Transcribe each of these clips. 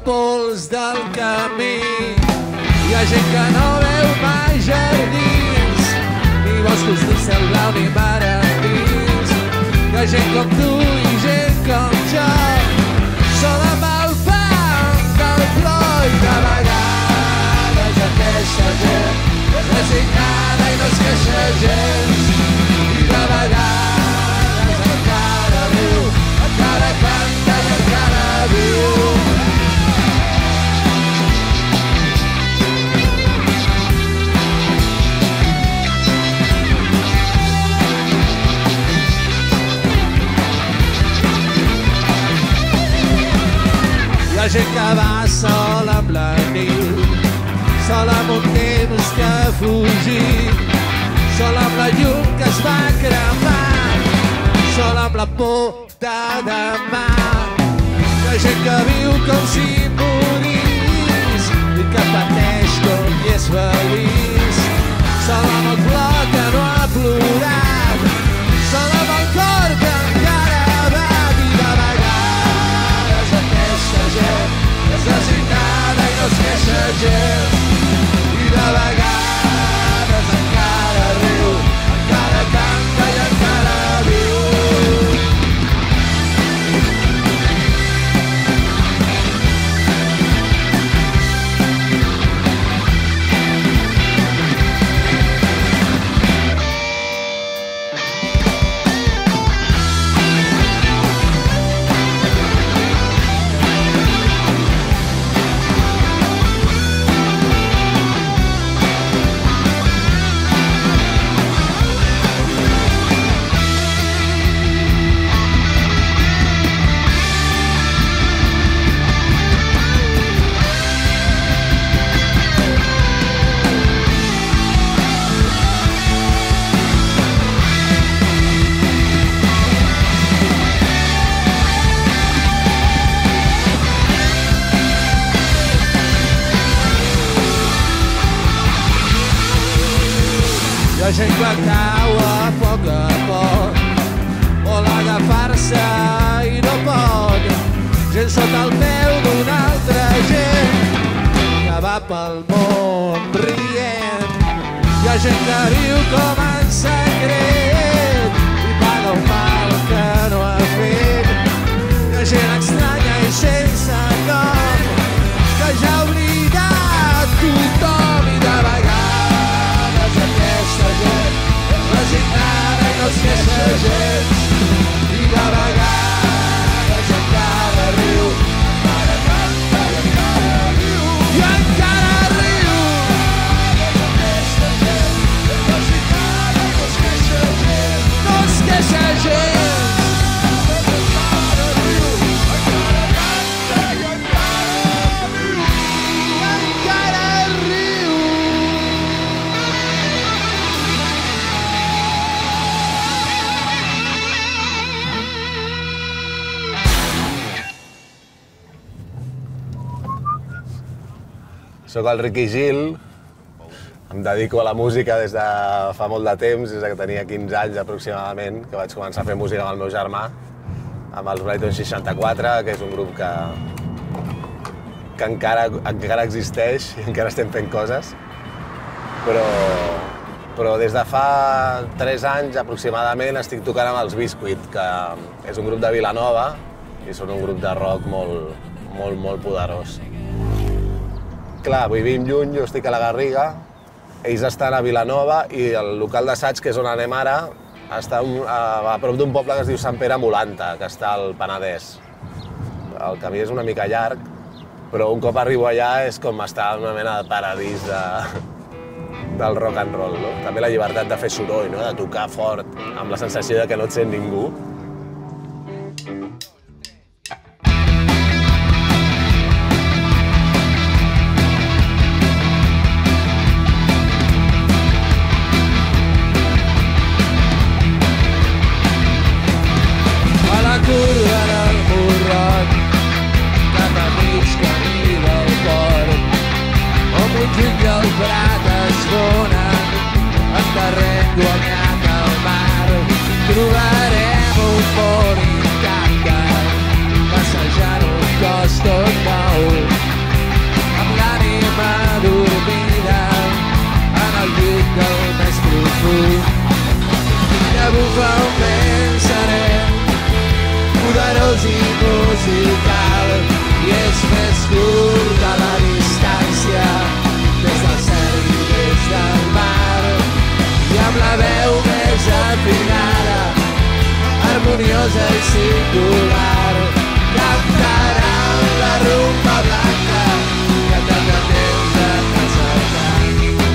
pols del camí. Hi ha gent que no veu mai jardins, ni boscos, ni cel blau, ni mar endins. Hi ha gent com tu i gent com jo, sol amb el fang del plor. I de vegades aquesta gent és resignada i no es queixa gens. I de vegades encara viu, encara canta i encara viu. Hi ha gent que va sol amb la nit, sol amb un temps que ha fugit, sol amb la llum que es va cremar, sol amb la por de demà. Hi ha gent que viu com si morís i que pateix com i és feliç, sol amb el plor que no ha plorat, sol amb el cor que encara bat. I de vegades aquesta gent és resignada i no es queixa gens. I de vegades encara riu, encara canta i encara viu. Hi ha gent que cau a poc, vol agafar-se i no pot. Gent sota el peu d'una altra gent que va pel món rient. Hi ha gent que viu com en secret i paga un mal que no ha fet. Hi ha gent estranya i sense nom que ja ha oblidat tothom. I de vegades aquesta gent és resignada i no es queixa gens. I de vegades encara riu, encara canta i encara viu. I encara riu. Aquesta gent és resignada i no es queixa gens. No es queixa gens. Encara riu, encara canta i encara viu. I encara riu. Soc el Riqui Gil, em dedico a la música des de fa molt de temps, des que tenia 15 anys aproximadament, que vaig començar a fer música amb el meu germà, amb els Brighton 64, que és un grup que encara existeix i encara estem fent coses, però des de fa 3 anys aproximadament estic tocant amb els Biscuit, que és un grup de Vilanova i són un grup de rock molt poderós. Clar, vivim lluny, jo estic a la Garriga, ells estan a Vilanova i el local d'assaig, que és on anem ara, està a prop d'un poble que es diu Sant Pere Molanta, que està al Penedès. El camí és una mica llarg, però un cop arribo allà és com estar en una mena de paradís del rock and roll, no? També la llibertat de fer soroll, no? De tocar fort, amb la sensació de que no et sent ningú. Curva del Morrot, cap a mig camí del port, on Montjuïc i el Prat es donen en terreny guanyat al mar. Trobarem desafinada, harmoniosa i singular. Cantaran la rumba blanca que tant de temps està cercant.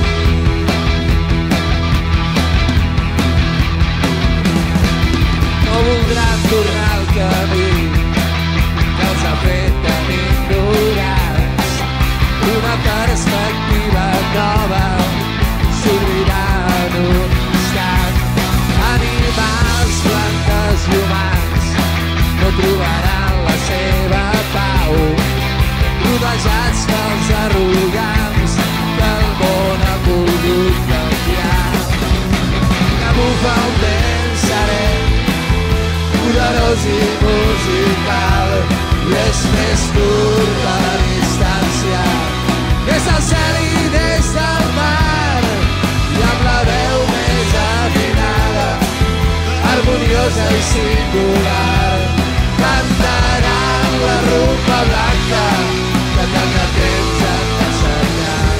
No voldran tornar al camí que els ha fet tan ignorants. Una perspectiva nova s'obrirà en un instant. Animals, plantes i humans no trobaran la seva pau, rodejats pels arrogants que el món ha volgut canviar. Que bufa un vent serè, poderós i musical, i és més curt que la distància, des del cel i des del mar, i amb la veu més afinada, harmoniosa i singular, cantaran la rumba blanca que tant de temps està cercant.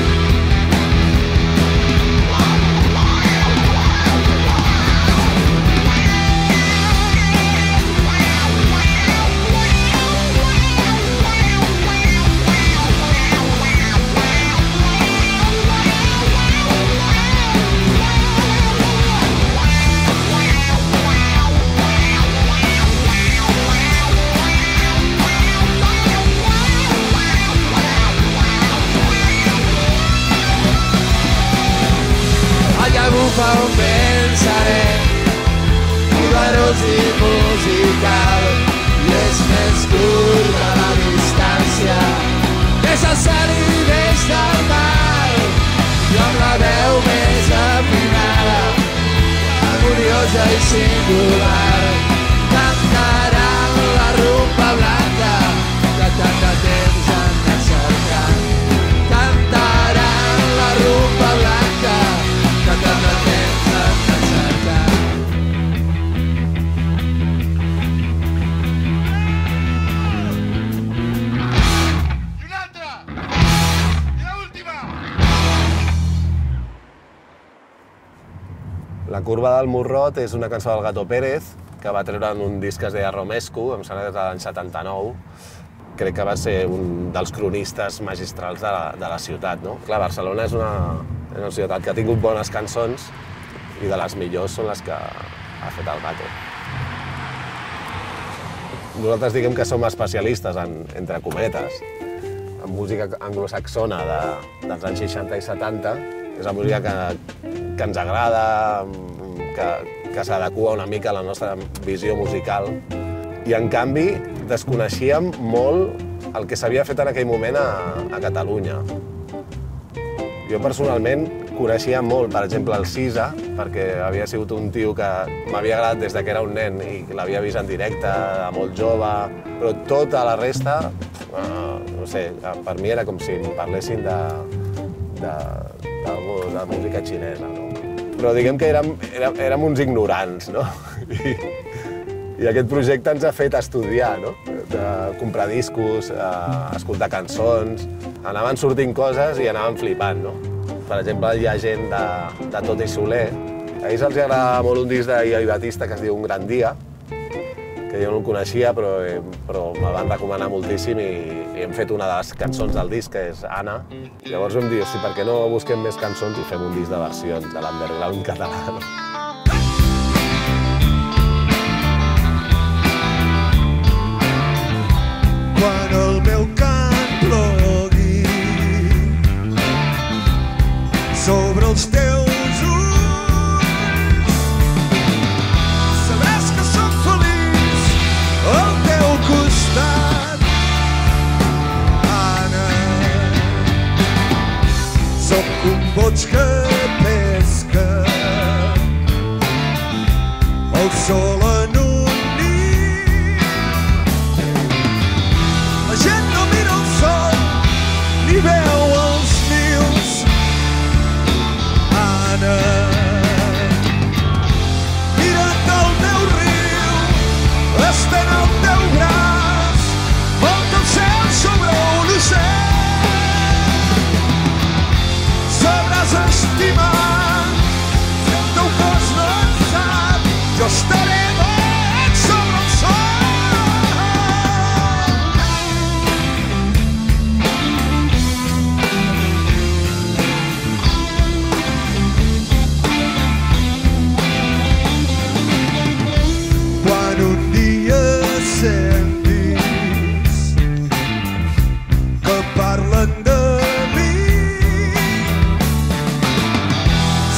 Bufa un vent serè, poderós i musical, i és més curt que la distància, des del cel i des del mar, i amb la veu més afinada, harmoniosa i singular, cantaran la rumba blanca que tant de temps han anat cercant. Cantaran la rumba blanca que tant de temps han anat cercant. I una altra! I l'última! La curva del Morrot és una cançó del Gato Pérez que va treure en un disc que es deia Romesco, em sembla que és de l'any 79. Crec que va ser un dels cronistes magistrals de la ciutat, no? Clar, Barcelona és una ciutat que ha tingut bones cançons i de les millors són les que ha fet el Gato. Nosaltres diguem que som especialistes entre cometes, en música anglosaxona dels anys 60 i 70. És la música que ens agrada, que s'adequa una mica a la nostra visió musical. I, en canvi, desconeixíem molt el que s'havia fet en aquell moment a Catalunya. Jo, personalment, coneixia molt, per exemple, el Sisa, perquè havia sigut un tio que m'havia agradat des que era un nen i l'havia vist en directe, molt jove, però tota la resta, no sé, per mi era com si em parlessin de música xinesa, no? Però diguem que érem uns ignorants, no? I aquest projecte ens ha fet estudiar, no? De comprar discos, escoltar cançons, anaven sortint coses i anaven flipant, no? Per exemple, hi ha gent de Tot i Soler. A ells els agrada molt un disc d'Iai Batista que es diu Un gran dia, que jo no el coneixia, però me'l van recomanar moltíssim i hem fet una de les cançons del disc, que és Anna. Llavors vam dir, hosti, per què no busquem més cançons i fem un disc de versions de l'underground català, no? Quan el meu cant plogui sobre els teus ulls, sabràs que soc feliç al teu costat, Anna. Soc un boig que pesca el sol en un nit. La gent no mira el sol ni veu els nius, Anna. Mira't el meu riu, estén el teu braç, volta el cel sobre un ocell. Sabràs estimar si el teu cos no et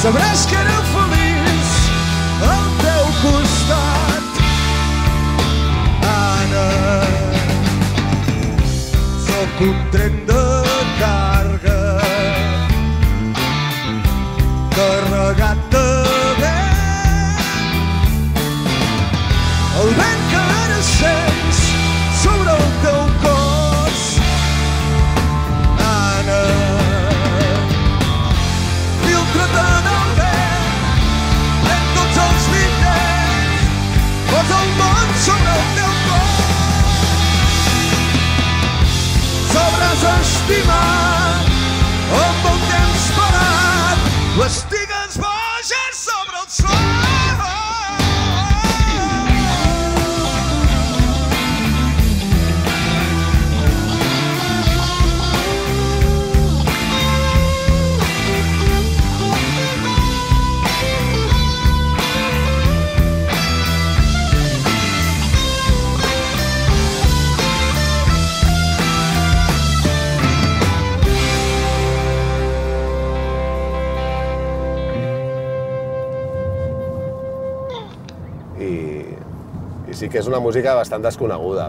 sabràs que era feliç al teu costat. Anna, sóc un tren de carga carregat de vent. El vent que ara sents sobre el teu cos. Anna, filtra't en el vent, pren tots els intents, posa el món sobre el teu cos. Sabràs estimar amb el temps parat les tigues boges sobre el sol. I sí que és una música bastant desconeguda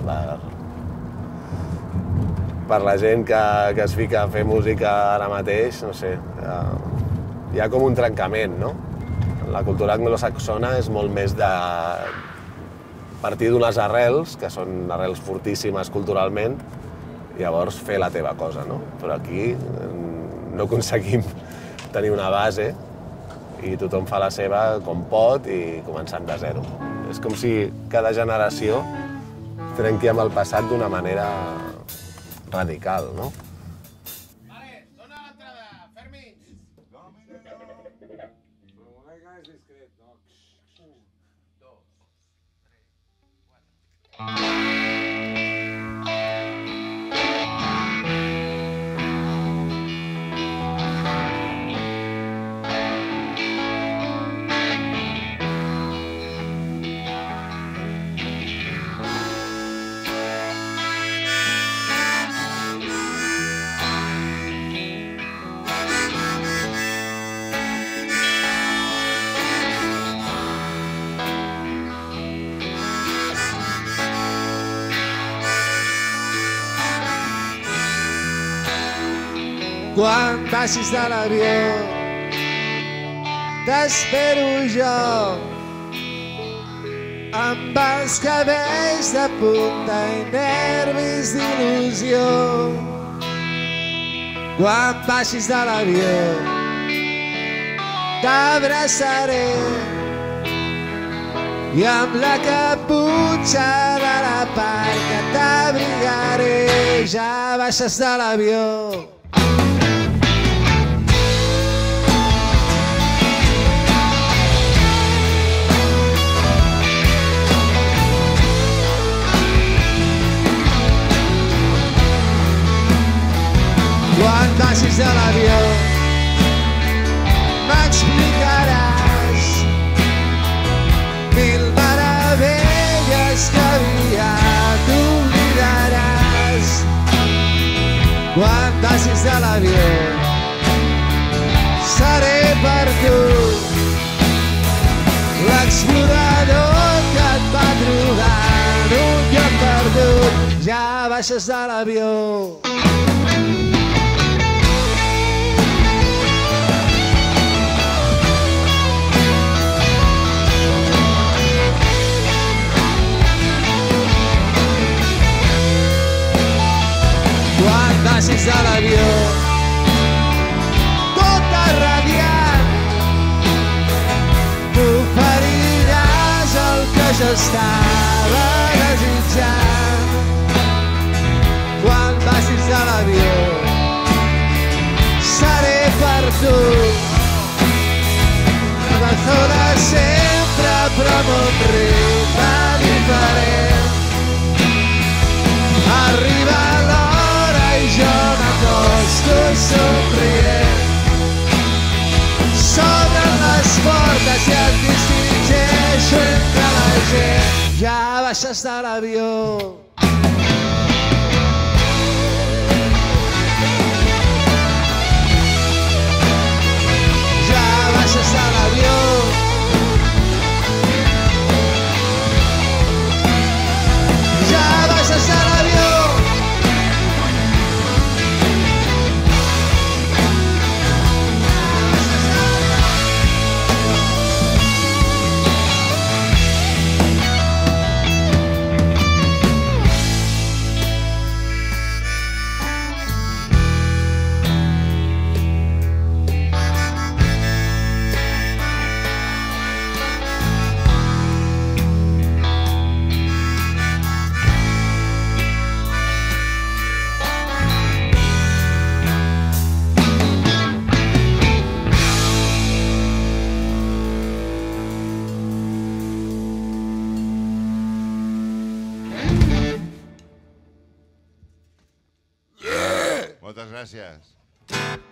per la gent que es fica a fer música ara mateix, no sé. Hi ha com un trencament, no? La cultura anglosaxona és molt més de partir d'unes arrels, que són arrels fortíssimes culturalment, i llavors fer la teva cosa, no? Però aquí no aconseguim tenir una base i tothom fa la seva com pot i començant de zero. És com si cada generació trenqui amb el passat d'una manera radical, no? Vale, dona l'entrada, Fermi. Quan baixis de l'avió t'espero jo amb els cabells de punta i nervis d'il·lusió. Quan baixis de l'avió t'abraçaré i amb la caputxa de la parca t'abrigaré. Ja baixes de l'avió. Quan baixis de l'avió m'explicaràs mil meravelles que aviat oblidaràs. Quan baixis de l'avió seré per tu l'explorador que et va trobar en un lloc perdut. Ja baixes de l'avió. Quan baixis de l'avió, tota radiant, m'oferiràs el que jo estava desitjant. Quan baixis de l'avió, seré per tu la zona sempre, però amb un ritme diferent. Arriba l'hora i jo m'acosto somrient. S'obren les portes i et distingeixo entre la gent. Ja baixes de l'avió. Ja baixes gràcies.